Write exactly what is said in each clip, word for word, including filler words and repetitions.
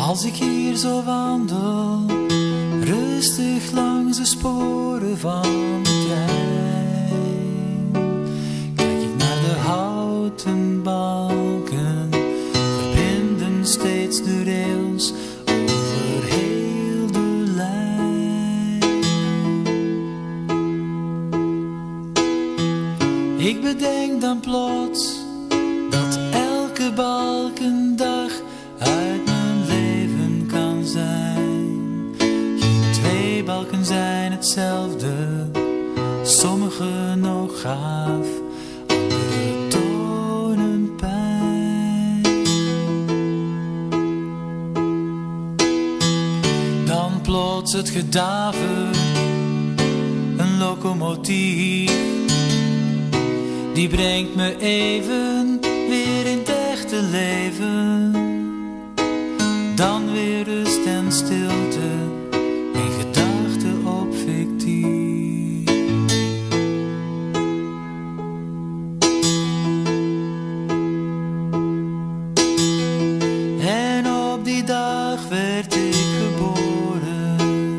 Als ik hier zo wandel, rustig langs de sporen van de trein, kijk ik naar de houten balken, verbinden steeds de rails over heel de lijn. Ik bedenk dan plots dat elke balk een dag uit mijn leven kan zijn. Geen twee balken zijn hetzelfde, sommige nog gaaf, andere tonen pijn. Dan plots het gedaver, een locomotief, die brengt me even weer in het echte leven. Dan weer rust en stilte, een gedachte op fictief. En op die dag werd ik geboren,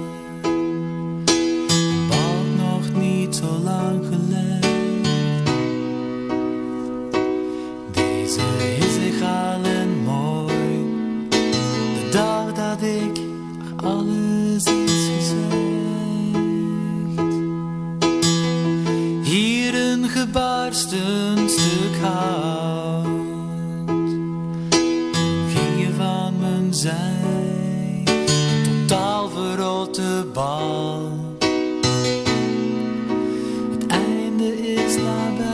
een balk nog niet zo lang geleden. Deze is egaal en mooi, de dag dat ik alles is gezegd. Hier een gebarsten stuk hout, toen ging je van mijn zij, totaal verrotte bal. Het einde is nabij.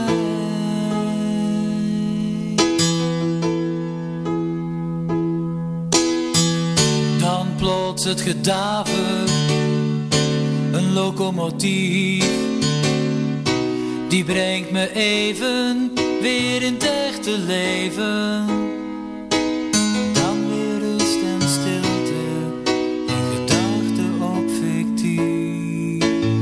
Plots het gedaver, een locomotief, die brengt me even weer in het echte leven. Dan weer rust en stilte, een gedachte op fictief.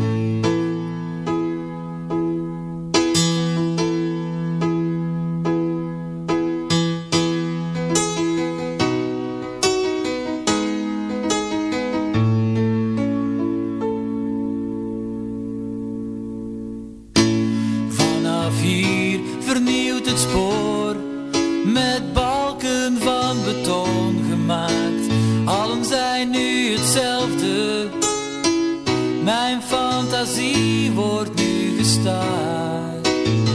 Hier vernieuwt het spoor, met balken van beton gemaakt. Allen zijn nu hetzelfde, mijn fantasie wordt nu gestaakt.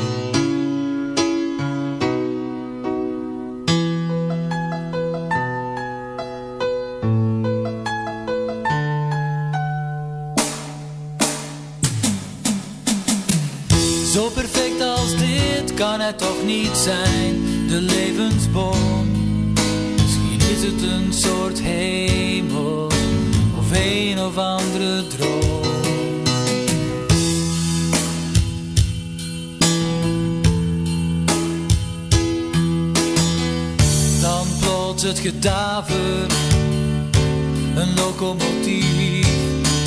Zo perfect als dit kan het toch niet zijn, de levensboom. Misschien is het een soort hemel, of een of andere droom. Dan plots het gedaver, een locomotief,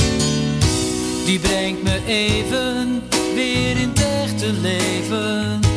die brengt me even weer in het echte leven.